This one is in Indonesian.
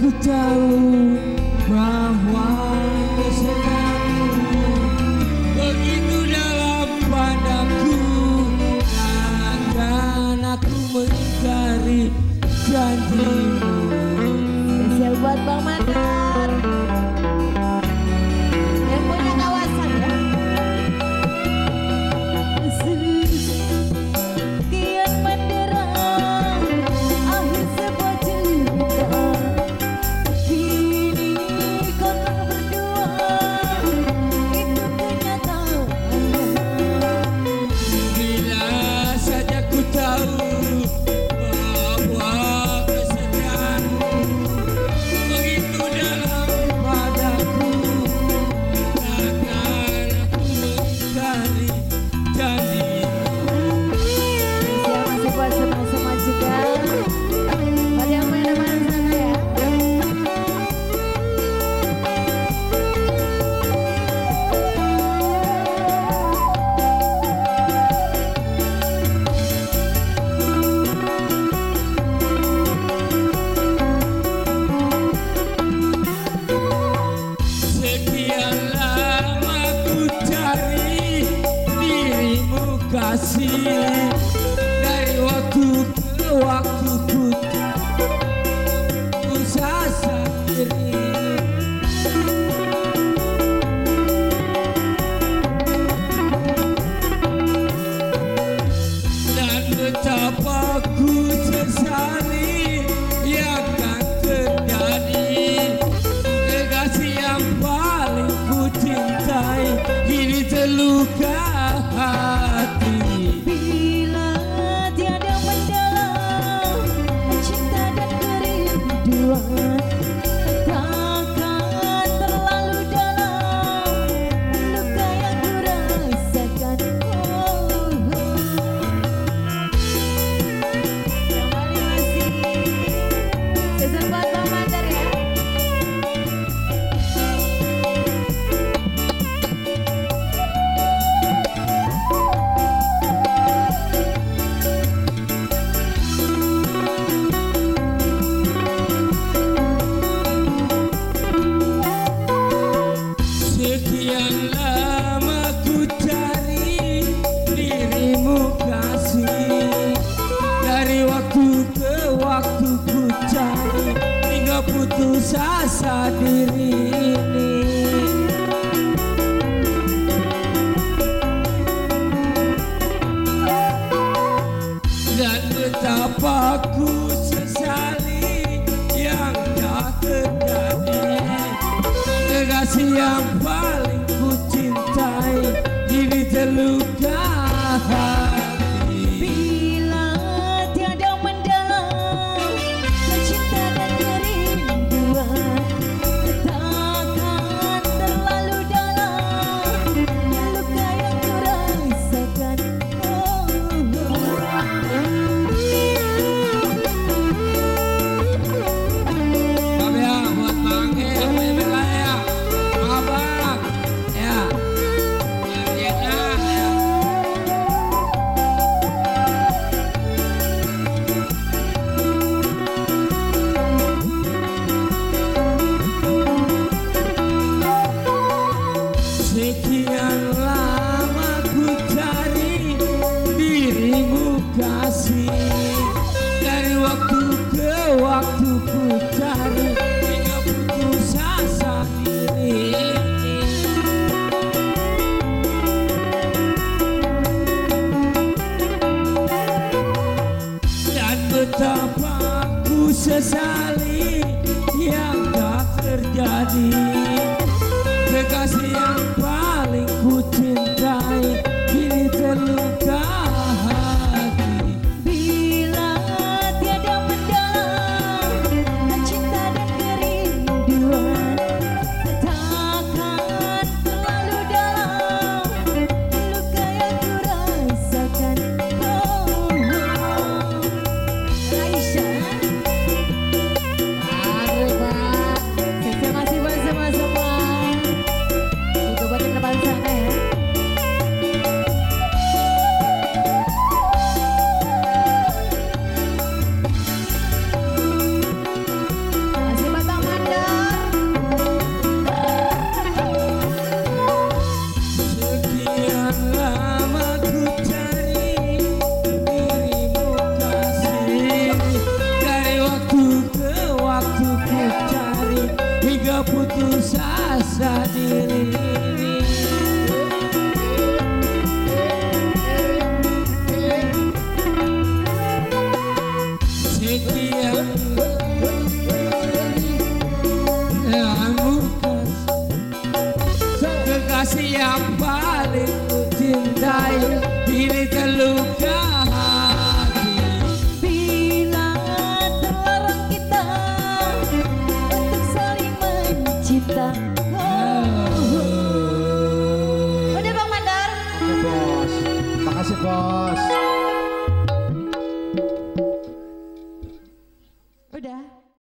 ku tahu bahwa kesedihanmu begitu dalam padaku, takkan aku mengingkari janjimu. Spesial buat Bang Mandar yang punya kawasan ya. Sekian menderang akhir sebuah cerita, kini kau berdua itu kenyataannya. Bila saja ku tahu bahwa kesedihanmu begitu dalam padaku, takkan aku mengingkari janjimu. Masih buat semua juga. Buat yang main-main sana ya. Sekian lama ku cari dirimu kasih, dari waktu ke waktu ku sasar diri. Dan betapa ku sesali yang akan terjadi, kekasih yang paling ku cintai kini terluka hati. Bila tiada mendalam cinta dan kerinduan, takkan terlalu dalam luka yang ku rasakan. Kembali masih sesempat Bang Mandar ya. Sekian lama ku cari dirimu kasih, dari waktu ke waktu ku cari hingga putus asa diri ini. Dan betapa ku sesali yang tak terjadi, kekasih yang paling ku cintai kini terluka hati. Bila tiada mendalam cinta dan kerinduan, takkan terlalu dalam luka yang ku rasakan. Bang ya, buat Bang yang punya bela ya, abang ya, yang enak ya. Sekian lama ku cari dirimu kasih, dari waktu ke waktu ku cari hingga putus asa diri ini. Dan betapa ku sesali yang tak terjadi, kekasih yang paling ku cintai kini terluka hati. Bila tiada mendalam cinta dan kerinduan, takkan terlalu dalam luka yang ku rasakan. Aisyah, mari Pak, masih bersama-sama. Itu buat Kekasih yang paling ku cintai, pilih